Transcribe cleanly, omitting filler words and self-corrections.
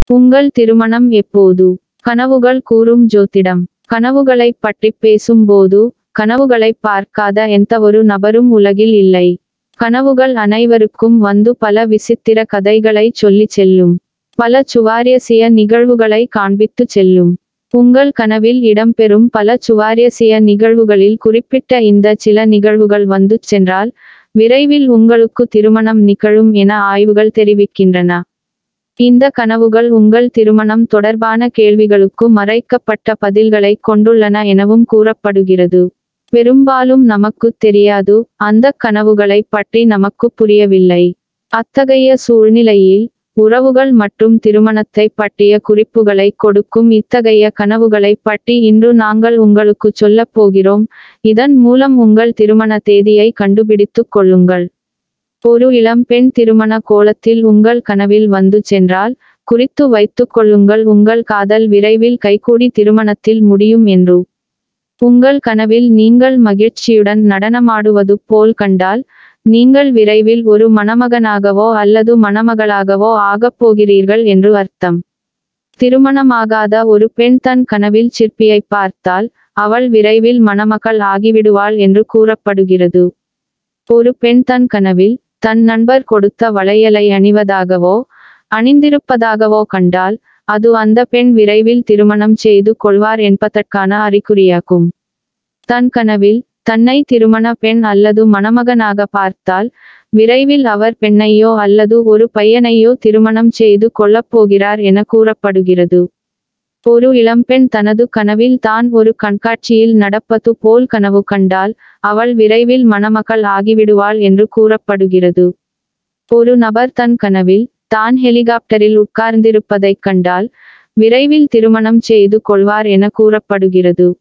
உங்கள் திருமணம் எப்போது? கனவுகள் கூறும் ஜோதிடம். கனவுகளைப் பற்றிப் பேசும்போது, கனவுகளைப் பார்க்காத எந்தவொரு நபரும் உலகில் இல்லை. கனவுகள் அனைவருக்கும் வந்து பல விசித்திர கதைகளைச் சொல்லிச் செல்லும். பல சுவாரஸ்ய நிகழ்வுகளை காண்பித்துச் செல்லும். உங்கள் கனவில் இடம்பெறும் பல சுவாரஸ்ய நிகழ்வுகளில் குறிப்பிட்ட இந்த சில நிகழ்வுகள் வந்து சென்றால், விரைவில் உங்களுக்கு திருமணம் நிகழும் என ஆய்வுகள் தெரிவிக்கின்றன. இந்த கனவுகள் உங்கள் திருமணம் தொடர்பான கேள்விகளுக்கு மறைக்கப்பட்ட பதில்களைக் கொண்டுள்ளன எனவும் கூறப்படுகிறது. பெரும்பாலும் நமக்குத் தெரியாது, அந்தக் கனவுகளைப் பற்றி நமக்குப் புரியவில்லை. அத்தகைய சூழ்நிலையில், உறவுகள் மற்றும் திருமணத்தைப் பற்றிய குறிப்புகளைக் கொடுக்கும் இத்தகைய கனவுகளைப் பற்றி இன்று நாங்கள் உங்களுக்குச் சொல்லப் போகிறோம். இதன் மூலம் உங்கள் திருமண தேதியை கண்டுபிடித்துக் கொள்ளுங்கள். ஒரு இளம்பெண் திருமண கோலத்தில் உங்கள் கனவில் வந்து சென்றால், குறித்து வைத்துக் கொள்ளுங்கள், உங்கள் காதல் விரைவில் கைகூடி திருமணத்தில் முடியும் என்று. உங்கள் கனவில் நீங்கள் மகிழ்ச்சியுடன் நடனமாடுவது போல் கண்டால், நீங்கள் விரைவில் ஒரு மணமகனாகவோ அல்லது மணமகளாகவோ ஆகப் போகிறீர்கள் என்று அர்த்தம். திருமணமாகாத ஒரு பெண் தன் கனவில் சிற்பியைப் பார்த்தால், அவள் விரைவில் மணமகள் ஆகிவிடுவாள் என்று கூறப்படுகிறது. ஒரு பெண் தன் கனவில் தன் நண்பர் கொடுத்த வளையலை அணிவதாகவோ அணிந்திருப்பதாகவோ கண்டால், அது அந்த பெண் விரைவில் திருமணம் செய்து கொள்வார் என்பதற்கான அறிகுறியாகும். தன் கனவில் தன்னை திருமண பெண் அல்லது மணமகனாக பார்த்தால், விரைவில் அவர் பெண்ணையோ அல்லது ஒரு பையனையோ திருமணம் செய்து கொள்ளப்போகிறார் என கூறப்படுகிறது. ஒரு இளம்பெண் தனது கனவில் தான் ஒரு கண்காட்சியில் நடப்பது போல் கனவு கண்டால், அவள் விரைவில் மணமகள் ஆகிவிடுவாள் என்று கூறப்படுகிறது. ஒரு நபர் தன் கனவில் தான் ஹெலிகாப்டரில் உட்கார்ந்திருப்பதைக் கண்டால், விரைவில் திருமணம் செய்து கொள்வார் என கூறப்படுகிறது.